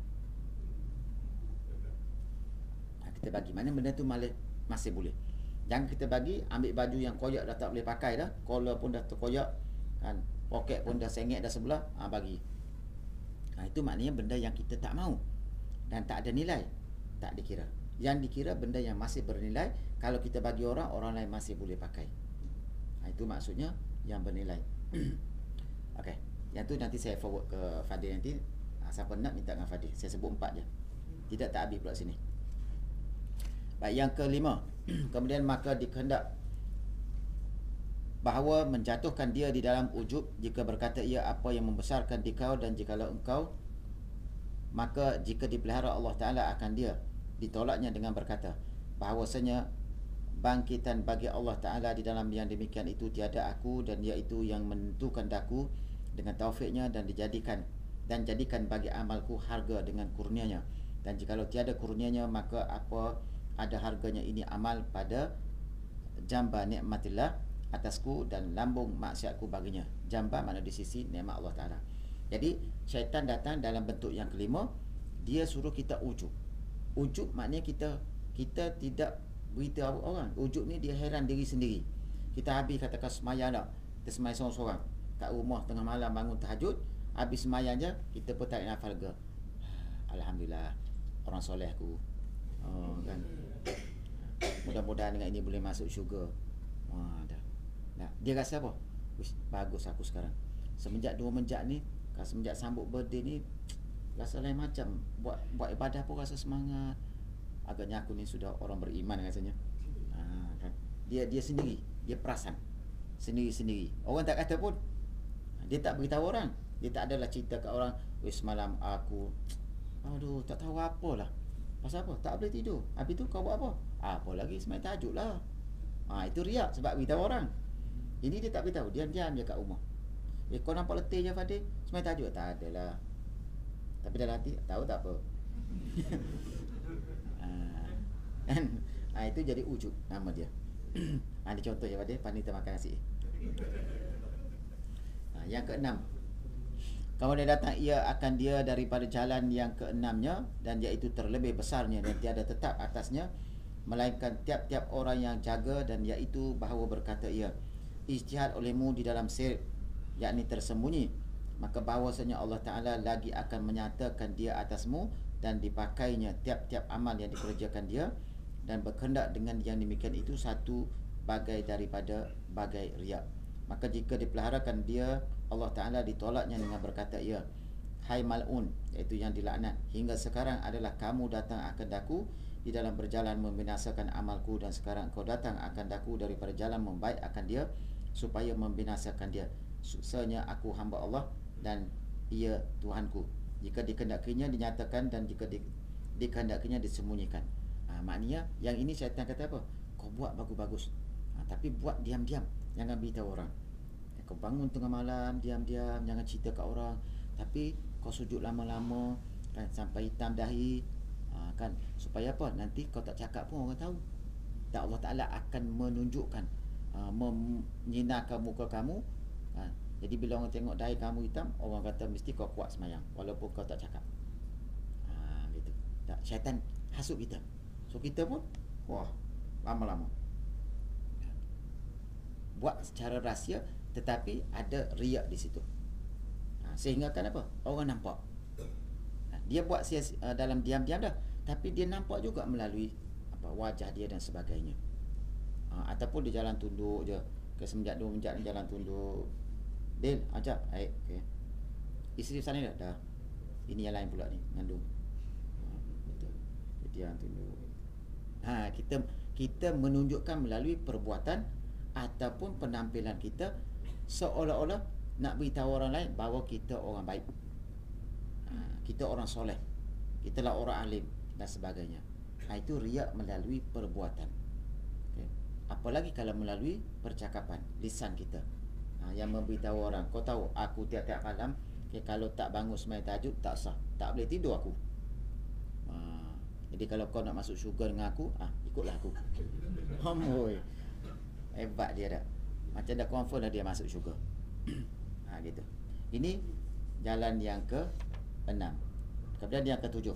Ha, kita bagi. Mana benda tu malah masih boleh. Jangan kita bagi, ambil baju yang koyak dah tak boleh pakai dah, collar pun dah terkoyak, kan, poket pun dah sengit dah sebelah, ha, bagi. Ha, itu maknanya benda yang kita tak mau dan tak ada nilai, tak dikira. Yang dikira benda yang masih bernilai, kalau kita bagi orang, orang lain masih boleh pakai. Ha, itu maksudnya yang bernilai. Okey, yang tu nanti saya forward ke Fadil nanti. Ha, siapa nak minta dengan Fadil, saya sebut empat je. Tidak tak habis pula sini. Baik, yang kelima, kemudian maka dikehendak bahawa menjatuhkan dia di dalam ujub jika berkata ia apa yang membesarkan dikau, dan jikalau engkau, maka jika dipelihara Allah Ta'ala akan dia ditolaknya dengan berkata bahawasanya bangkitan bagi Allah Ta'ala di dalam yang demikian itu tiada aku, dan dia itu yang menentukan daku dengan taufiknya, dan dijadikan dan jadikan bagi amalku harga dengan kurnianya, dan jikalau tiada kurnianya maka apa ada harganya ini amal pada jamba nikmatillah atasku dan lambung maksiatku baginya. Jamba mana di sisi nikmat Allah Ta'ala. Jadi syaitan datang dalam bentuk yang kelima, dia suruh kita ujub. Ujub maknanya kita kita tidak beritahu orang. Ujub ni dia heran diri sendiri. Kita habis katakan semayang tak, kita semayang seorang-seorang kat rumah tengah malam bangun tahajud, habis semayang je kita pun tarik nafas lega. Alhamdulillah, orang soleh aku. Oh, kan. Mudah-mudahan dengan ini boleh masuk syurga. Ha, dah. Nah, dia rasa apa? Wish, bagus aku sekarang. Semenjak dua menjak ni, semenjak sambut birthday ni, rasa lain macam. Buat buat ibadah pun rasa semangat. Agaknya aku ni sudah orang beriman rasanya. Ha, kan. Dia dia sendiri, dia perasan. Sendiri-sendiri. Orang tak kata pun. Dia tak beritahu orang. Dia tak adalah cerita kat orang, "Weh, semalam aku aduh, tak tahu apalah. Pasal apa? Tak boleh tidur. Habis tu kau buat apa? Apa lagi semayang tahajud lah." Ha, itu riak sebab beritahu orang. Ini dia tak beritahu, diam-diam je kat rumah. Eh, kau nampak letih je Fadil, semayang tahajud? Tak adalah. Tapi dalam hati, tahu tak apa. ha, kan? Ha, itu jadi ujub nama dia. Ha, ini contoh je Fadil, pandai kita makan nasi. Ha, yang keenam, kalau dia datang, ia akan dia daripada jalan yang keenamnya, dan iaitu terlebih besarnya dan tiada tetap atasnya, melainkan tiap-tiap orang yang jaga, dan iaitu bahawa berkata ia, ijtihad olehmu di dalam sir, yakni tersembunyi, maka bahawasanya Allah Ta'ala lagi akan menyatakan dia atasmu, dan dipakainya tiap-tiap amal yang dikerjakan dia, dan berkendak dengan yang demikian itu satu bagai daripada bagai riak. Maka jika dipeliharakan dia, Allah Ta'ala ditolaknya dengan berkata ia, hai mal'un, iaitu yang dilaknat, hingga sekarang adalah kamu datang akan daku di dalam berjalan membinasakan amalku, dan sekarang kau datang akan daku daripada jalan membaik akan dia, supaya membinasakan dia. Susahnya aku hamba Allah, dan ia Tuhanku. Jika dikehendakinya dinyatakan, dan jika di, dikehendakinya disembunyikan. Ha, maknanya yang ini syaitan kata apa? Kau buat bagus-bagus, ha, tapi buat diam-diam, jangan beritahu orang. Kau bangun tengah malam diam-diam, jangan cerita kat orang, tapi kau sujud lama-lama, kan, sampai hitam dahi, ha, kan, supaya apa? Nanti kau tak cakap pun orang tahu. Dan Allah Ta'ala akan menunjukkan, ha, menyinarkan muka kamu, ha. Jadi bila orang tengok dahi kamu hitam, orang kata mesti kau kuat semayang, walaupun kau tak cakap. Ha, gitu. Tak, syaitan hasut kita. So kita pun, wah, lama-lama buat secara rahsia, tetapi ada riak di situ. Ha, sehingga kan apa? Orang nampak. Ha, dia buat sia, uh, dalam diam-diam dah, tapi dia nampak juga melalui apa, wajah dia dan sebagainya. Ha, ataupun dia jalan tunduk je, ke semenjak dua menjak jalan tunduk. Dil, ajak, baik, okey. Isteri sana dah, dah. Ini yang lain pula ni, ngandung. Ha, betul. Dia tunduk. Ha, kita kita menunjukkan melalui perbuatan ataupun penampilan kita, seolah-olah nak beritahu orang lain bahawa kita orang baik, ha, kita orang soleh, kita lah orang alim dan sebagainya. Ha, itu riak melalui perbuatan. Okay. Apalagi kalau melalui percakapan lisan kita, ha, yang memberitahu orang, kau tahu aku tiap-tiap malam, okay, kalau tak bangun semayang tahajud tak sah, tak boleh tidur aku. Ha, jadi kalau kau nak masuk syurga dengan aku, ah, ikutlah aku. Amboi, hebat dia dah. Macam dah confirm dah dia masuk syurga. Ha, gitu. Ini jalan yang ke enam. Kemudian yang ketujuh,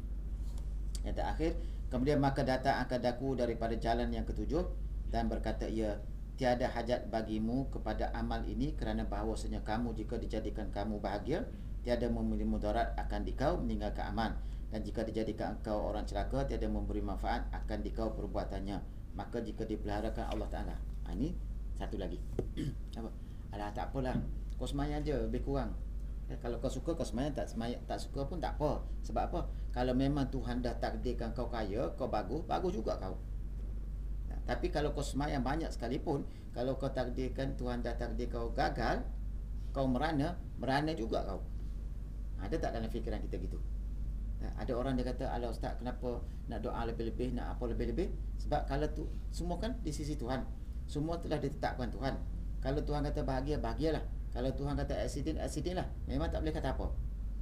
yang terakhir, kemudian maka datang akan daku daripada jalan yang ketujuh, dan berkata ia, tiada hajat bagimu kepada amal ini, kerana bahawasanya kamu jika dijadikan kamu bahagia, tiada memberi mudarat akan dikau meninggalkan amal, dan jika dijadikan engkau orang celaka, tiada memberi manfaat akan dikau perbuatannya. Maka jika dipeliharakan Allah Ta'ala, ha, ini satu lagi. Apa? Alah, tak apalah, kau semayang je lebih kurang. Ya, kalau kau suka kau semayang, tak semayang, tak suka pun tak apa. Sebab apa? Kalau memang Tuhan dah takdirkan kau kaya, kau bagus, bagus juga kau. Ya, tapi kalau kau semayang banyak sekalipun, kalau kau takdirkan Tuhan dah takdir kau gagal, kau merana, merana juga kau. Ada tak dalam fikiran kita gitu? Ada orang dia kata, alah ustaz, kenapa nak doa lebih-lebih, nak apa lebih-lebih? Sebab kalau tu semua kan di sisi Tuhan, semua telah ditetapkan Tuhan. Kalau Tuhan kata bahagia, bahagialah. Kalau Tuhan kata accident, accident lah. Memang tak boleh kata apa.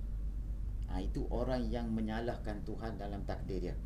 Ha, itu orang yang menyalahkan Tuhan dalam takdir dia.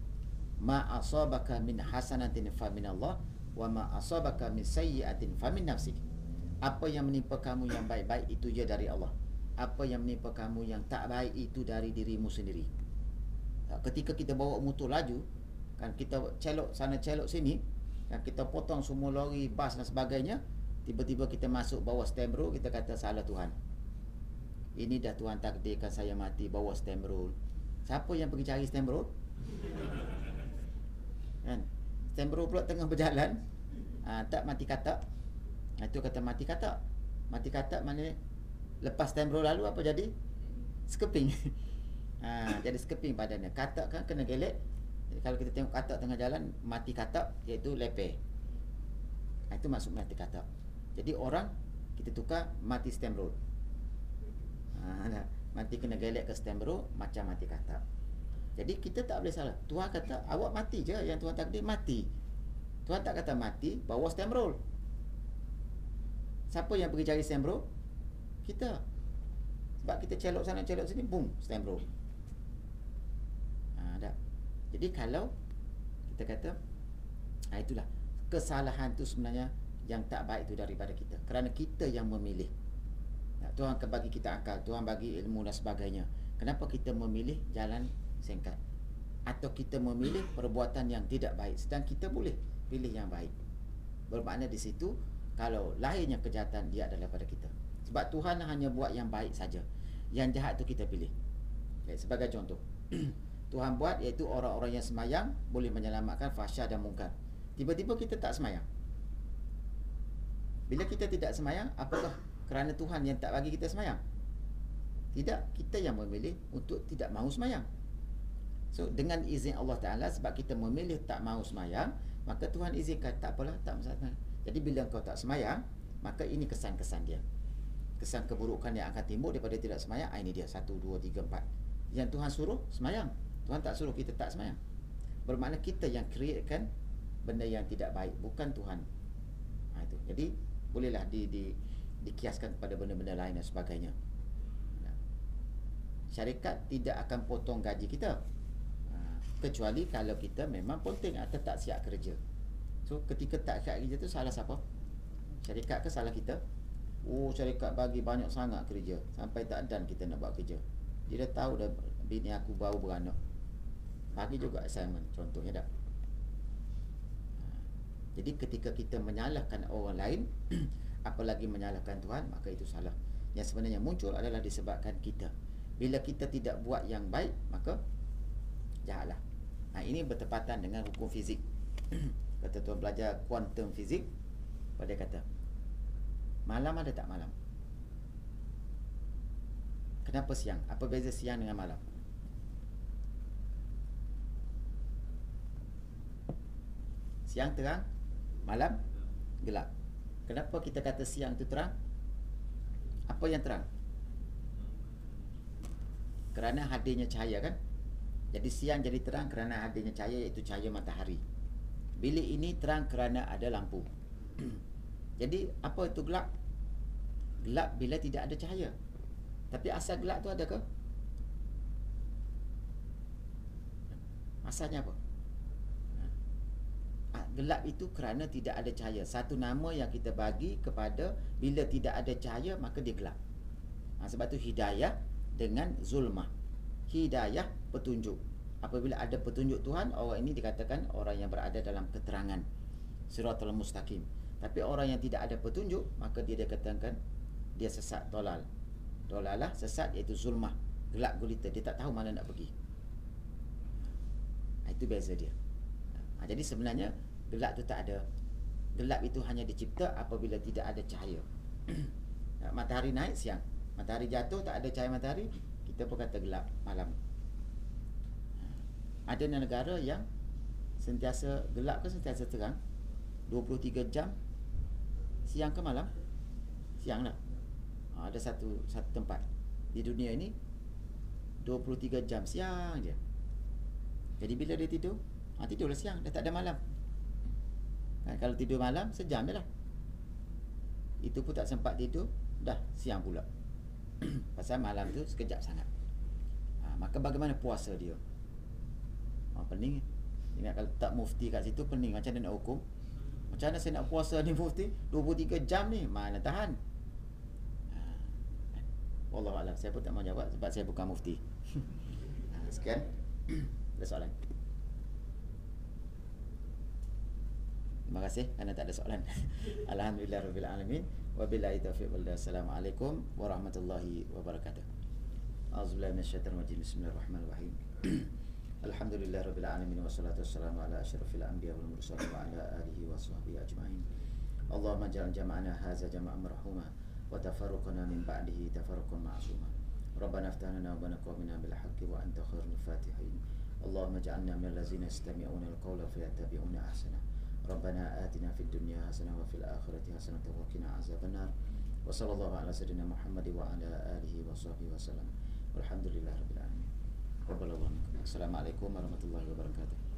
Ma asabaka min hasanatin fa min Allah, wa ma asabaka min sayyi'atin fa min nafsik. Apa yang menimpa kamu yang baik-baik itu je dari Allah. apa yang menimpa kamu yang tak baik itu dari dirimu sendiri. Ketika kita bawa motor laju, kan kita celok sana celok sini, kan kita potong semua lori, bas dan sebagainya, tiba-tiba kita masuk bawah stem road, kita kata salah Tuhan. Ini dah Tuhan takdirkan saya mati bawah stem road. Siapa yang pergi cari stem road? Kan? Stem road pula tengah berjalan, ha, tak mati katak. Itu kata mati katak. Mati katak maknanya lepas stem road lalu apa jadi? Skeping. Ha, jadi skeping badannya. Katak kan kena gelek. Kalau kita tengok katak tengah jalan, mati katak, iaitu leper. Ha, itu maksud mati katak. Jadi orang kita tukar mati stem road. Ha, mati kena gelek ke stem road macam mati katak. Jadi kita tak boleh salah. Tuhan kata awak mati je, yang Tuhan takdir mati. Tuhan tak kata mati bawa stem roll. Siapa yang pergi cari stem roll? Kita. Sebab kita celok sana celok sini, boom, stem roll. Ha, dah. Jadi kalau kita kata, ha, itulah kesalahan tu sebenarnya yang tak baik itu daripada kita. Kerana kita yang memilih. Tuhan akan bagi kita akal, Tuhan bagi ilmu dan sebagainya. Kenapa kita memilih jalan singkat? Atau kita memilih perbuatan yang tidak baik, sedang kita boleh pilih yang baik. Bermakna di situ, kalau lahirnya kejahatan, dia adalah daripada kita. Sebab Tuhan hanya buat yang baik saja. Yang jahat tu kita pilih. Okay, sebagai contoh, Tuhan buat iaitu orang-orang yang semayang boleh menyelamatkan fahsyah dan mungkar. Tiba-tiba kita tak semayang. Bila kita tidak semayang, apakah kerana Tuhan yang tak bagi kita semayang? Tidak, kita yang memilih untuk tidak mahu semayang. So, dengan izin Allah Ta'ala, sebab kita memilih tak mahu semayang, maka Tuhan izinkan, tak apalah, tak masalah. Jadi bila kau tak semayang, maka ini kesan-kesan dia. Kesan keburukan yang akan timbul daripada tidak semayang. Ini dia, satu, dua, tiga, empat. Yang Tuhan suruh, semayang. Tuhan tak suruh kita tak semayang. Bermakna kita yang createkan benda yang tidak baik, bukan Tuhan. Ha, itu. Jadi, bolehlah di, di dikiaskan kepada benda-benda lain dan sebagainya. Syarikat tidak akan potong gaji kita, kecuali kalau kita memang penting atau tak siap kerja. So ketika tak siap kerja tu salah siapa? Syarikat ke salah kita? Oh, syarikat bagi banyak sangat kerja sampai tak dan kita nak buat kerja. Dia dah tahu dah bini aku baru beranak, bagi juga assignment, contohnya dah. Jadi ketika kita menyalahkan orang lain apalagi menyalahkan Tuhan, maka itu salah. Yang sebenarnya muncul adalah disebabkan kita. Bila kita tidak buat yang baik, maka jahatlah. Nah, ini bertepatan dengan hukum fizik. Kata tuan belajar kuantum fizik, pada kata malam ada tak malam? Kenapa siang? Apa beza siang dengan malam? Siang terang, malam gelap. Kenapa kita kata siang itu terang? Apa yang terang? Kerana hadirnya cahaya, kan? Jadi siang jadi terang kerana hadirnya cahaya, iaitu cahaya matahari. Bilik ini terang kerana ada lampu. Jadi apa itu gelap? Gelap bila tidak ada cahaya. Tapi asal gelap tu ada ke? Asalnya apa? Gelap itu kerana tidak ada cahaya. Satu nama yang kita bagi kepada bila tidak ada cahaya, maka dia gelap. Ha, sebab tu hidayah dengan zulmah. Hidayah, petunjuk. Apabila ada petunjuk Tuhan, orang ini dikatakan orang yang berada dalam keterangan, siratal mustaqim. Tapi orang yang tidak ada petunjuk, maka dia dikatakan dia sesat, dolal. Dolalah, sesat, iaitu zulmah, gelap gulita. Dia tak tahu mana nak pergi. Ha, itu beza dia. Ha, jadi sebenarnya gelap tu tak ada. Gelap itu hanya dicipta apabila tidak ada cahaya. Matahari naik siang, matahari jatuh tak ada cahaya matahari, kita pun kata gelap malam. Ada negara yang sentiasa gelap ke sentiasa terang? dua puluh tiga jam siang ke malam? Siang lah. Ha, ada satu satu tempat di dunia ini dua puluh tiga jam siang je. Jadi bila dia tidur, ha, tidurlah siang, dah tak ada malam. Ha, kalau tidur malam sejam je lah. Itu pun tak sempat tidur, dah siang pula. Pasal malam tu sekejap sangat. Ha, maka bagaimana puasa dia? Ha, pening. Ingat kalau tak mufti kat situ pening. Macam mana nak hukum? Macam mana saya nak puasa ni mufti? dua puluh tiga jam ni, mana tahan? Ha, Wallahu a'lam. Saya pun tak mau jawab sebab saya bukan mufti. Ha, sekian. Ada soalan? Terima kasih kerana tak ada soalan. Alhamdulillahirabbil alamin. Wabillahi taufiq wal hidayah. Assalamualaikum warahmatullahi wabarakatuh. A'udzubillahi minasyaitonir rajim. Bismillahirrahmanirrahim. Alhamdulillahirabbil alamin wassalatu wassalamu ala asyrafil anbiya wal mursalin wa ala alihi washabbihi ajmain. Allahumma ja'al jam'ana hadza jam'an marhuma wa tafarruqana min ba'dihi tafarruqan ma'suma. Rabbana iftah lana wa baina qaumina bil haqqi wa anta khairul fatihin. Allahumma ja'alna minal ladzina yastami'una al-qawla fayattabi'una ahsana. Rabbana atina fid dunya hasanah wa fil akhirati hasanah wa qina azabannar. Wa sallallahu ala sayyidina Muhammad wa ala alihi wa sahbihi wasallam. Walhamdulillahirabbil alamin. Assalamualaikum warahmatullahi wabarakatuh.